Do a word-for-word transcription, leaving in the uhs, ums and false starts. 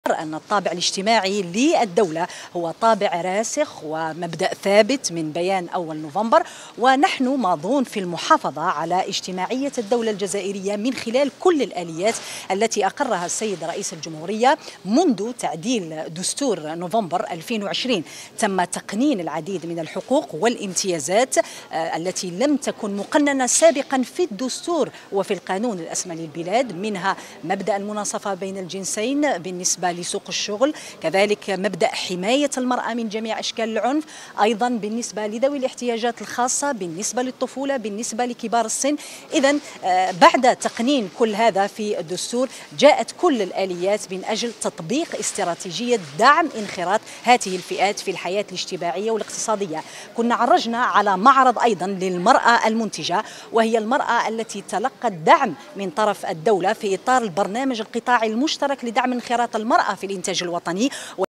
أن الطابع الاجتماعي للدولة هو طابع راسخ ومبدأ ثابت من بيان أول نوفمبر، ونحن ماضون في المحافظة على اجتماعية الدولة الجزائرية من خلال كل الآليات التي أقرها السيد رئيس الجمهورية منذ تعديل دستور نوفمبر ألفين وعشرين. تم تقنين العديد من الحقوق والامتيازات التي لم تكن مقننة سابقا في الدستور وفي القانون الأسمى للبلاد، منها مبدأ المناصفة بين الجنسين بالنسبة لسوق الشغل، كذلك مبدأ حماية المرأة من جميع أشكال العنف، أيضا بالنسبة لذوي الاحتياجات الخاصة، بالنسبة للطفولة، بالنسبة لكبار السن. إذن بعد تقنين كل هذا في الدستور جاءت كل الآليات من أجل تطبيق استراتيجية دعم انخراط هذه الفئات في الحياة الاجتماعية والاقتصادية. كنا عرجنا على معرض أيضا للمرأة المنتجة، وهي المرأة التي تلقت دعم من طرف الدولة في إطار البرنامج القطاعي المشترك لدعم انخراط المرأة في الإنتاج الوطني.